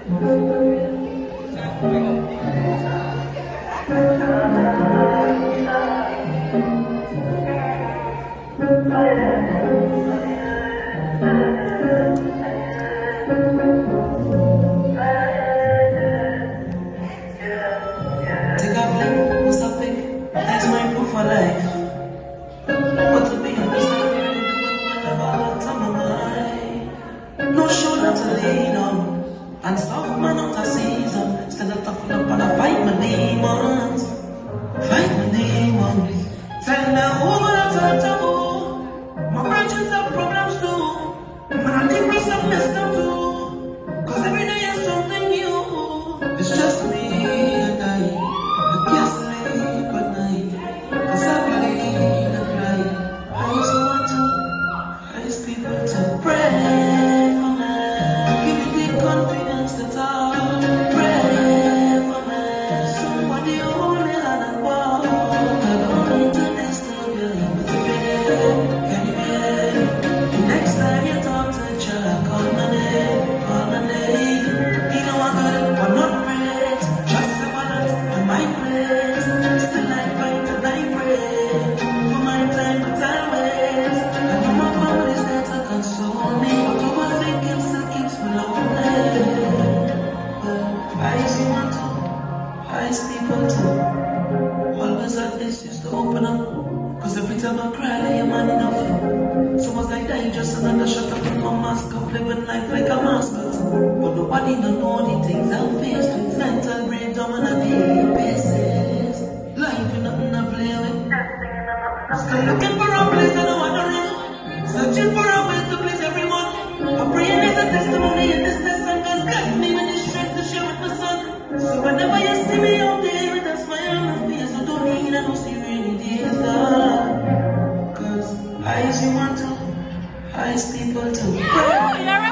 That's my proof for life. What to be honest, I my mind. No shoulder to lean on, and stop man out of season. Still a toughen up and I fight my demons. Fight my demons. Tell me who I talk to. My branches have problems too. Man, I think myself messed up too. Cause every day is something new. It's just me and I can't sleep at night. Cause I bleed and cry. I just want to raise people to pray for me. Give me the confidence to talk. Pray for me. Somebody hold me hand and walk. I don't need to disturb you, but if you can you hear? The next time you talk to each other, call my name, call my name. You know I'm good, but not great. Just a balance on my plate. Still I fight and I pray for my time, but I wait. I know my family's there to console me, but overthinking still keeps me lonely. I see one too, I see people too. Always like this used to open up. Cause every time I cry, I am man enough. So was like dangerous and I shut up in my mask up, living life like a mascot. But nobody don't know the things I'm faced with. Mental breakdown on a daily basis. Life is nothing to play with. Still looking for a place I don't wanna run. Searching for a way to please everyone. I'm praying there's a testimony in this test and God bless me with the strength to share with my son. So whenever you see me out there with a smile on my face, I don't need I don't see rainy days, Lord. Cause I see one too, I see people too.